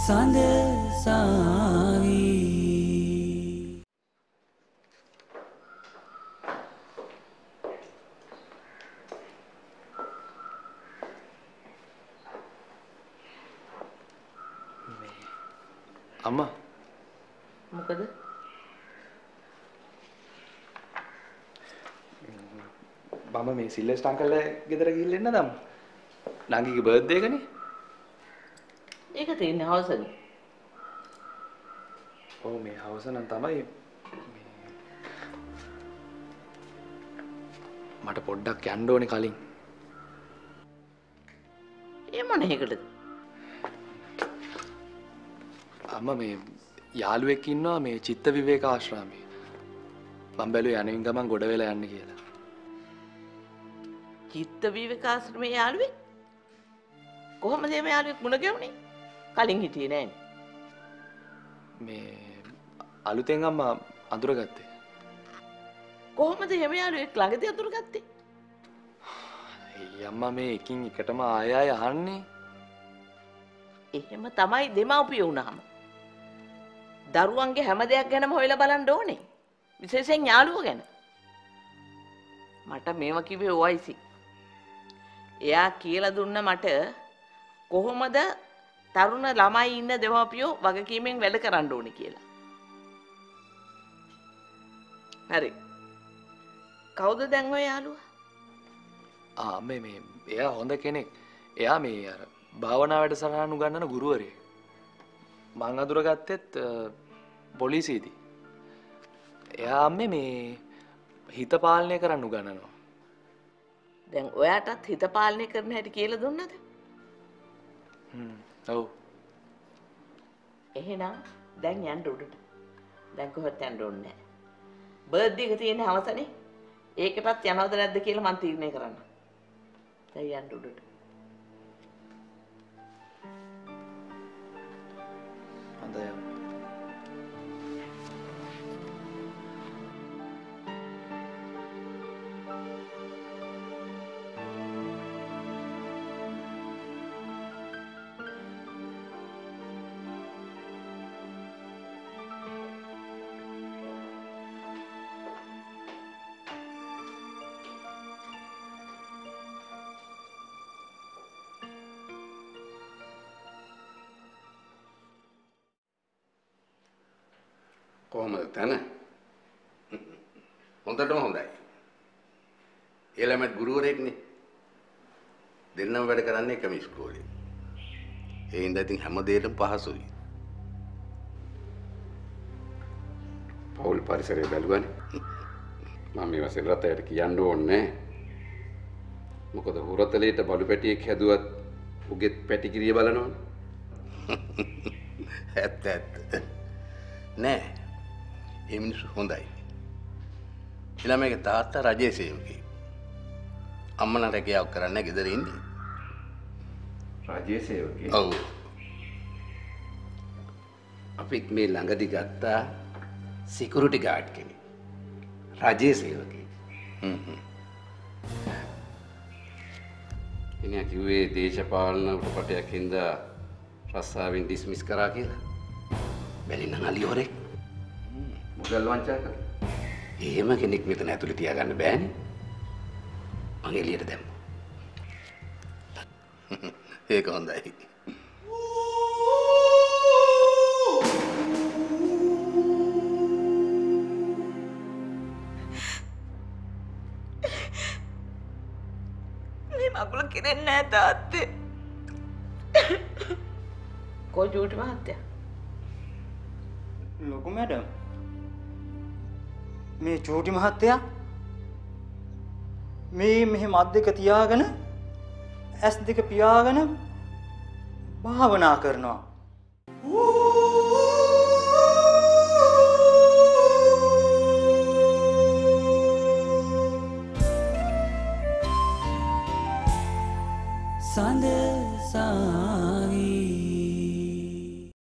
සඳ සාවී අම්මා මොකද මම මේ සිල්වෙස්ටර් අංකල්ලා ගෙදර ගිහිල්ලා එන්නද අම්මා නංගිගේ බර්ත්ඩේ එකනේ ඒක තියෙන්නේ හවසනේ ඔව් මේ හවස නම් තමයි මට පොඩ්ඩක් යන්න ඕනේ කලින් ඒ මොන එකටද අම්මා මේ යාළුවෙක් ඉන්නවා මේ චිත්ත විවේක ආශ්‍රමයේ මම බැලුවේ යනින් ගමන් ගොඩ වෙලා යන්න කියලා චිත්ත විවේකාශ්‍රමයේ යාළුවෙක් කොහොමද මේ යාළුවෙක් මුණ ගැහුනේ කලින් හිටියේ නෑනේ මේ අලුතෙන් අම්මා අඳුරගත්තේ කොහොමද මේ යාළුවෙක් ළඟදී අඳුරගත්තේ අම්මා මේ එකින් එකටම ආය ආය අහන්නේ එහෙම තමයි දෙමව්පියෝ වුණාම දරුවන්ගේ හැම දෙයක් ගැනම හොයලා බලන්න ඕනේ විශේෂයෙන් යාළුවෝ ගැන මට මේව කිව්වේ OIC එයා කියලා දුන්න මට කොහොමද තරුණ ළමයි ඉන්න දෙමව්පියෝ වගකීමෙන් වැඩ කරන්න ඕනේ කියලා. හරි. කවුද දැන් ඔය යාළුවා? මේ එයා හොඳ කෙනෙක්. එයා මේ අර භාවනා වැඩසටහන උගන්වන ගුරුවරයෙක්. මං අඳුරගත්තෙත් පොලිසියේදී. එයා මේ හිත පාලනය කරන්න උගන්වනවා. දැන් ඔයාටත් හිත පාලනය කරන්න හැටි කියලා දුන්නද? ඔව්. එහෙනම් දැන් යන්න උඩට. දැන් කොහෙවත් යන්න ඕනේ නැහැ. බර්ත්ඩේ එක තියෙන හවසනේ. ඒකටත් යනවද නැද්ද කියලා මම තීරණය කරන්න. දැන් යන්න උඩට. හොඳයි. කොහොමද තන? හොඳටම හොඳයි. ඊළමත් ගුරුවරයෙක්නේ. දෙන්නම වැඩ කරන්නේ එකම ඉස්කෝලේ. ඒ හින්දා ඉතින් හැම දෙයකටම පහසුයි. පෞල් පරිසරය බැලුවානේ. මම මේ වශයෙන් රටයට කියන්න ඕනේ. මොකද හුරතලේට බලු පැටියෙක් හැදුවත් උගෙත් පැටිකිරිය බලනවනේ. ඇත්ත. නෑ. ඒ මිනිස්සු හොඳයි. ළමයිගේ තාත්තා රජයේ සේවකයෙක්. අම්මලා රැකියාවක් කරන්න ගෙදර ඉන්නේ. රජයේ සේවකයෙක්. ඔව්. අපිත් මේ ළඟදි ගත්තා සිකියුරිටි ගාඩ් කෙනෙක්. රජයේ සේවකයෙක්. ඉතින් කිව්වේ දේශපාලන උපකටයක් හින්දා රස්සාවෙන් ඩිස්මිස් කරා කියලා. බැරි නම් අලියෝරෙක්. මුදල් වංචා කරා. එහෙම කෙනෙක් මෙතන ඇතුලේ තියාගන්න බෑනේ. මං එළියට දැම්මා. ඒක හොඳයි. මේ මගුල කිරෙන්නේ නැහැ තාත්තේ. කොයි ජූටි මහත්තයා? ලොකු මැඩම් මේ චූටි මහත්තයා මේ මෙහෙම අත් දෙක තියාගෙන ඇස් දෙක පියාගෙන භාවනා කරනවා.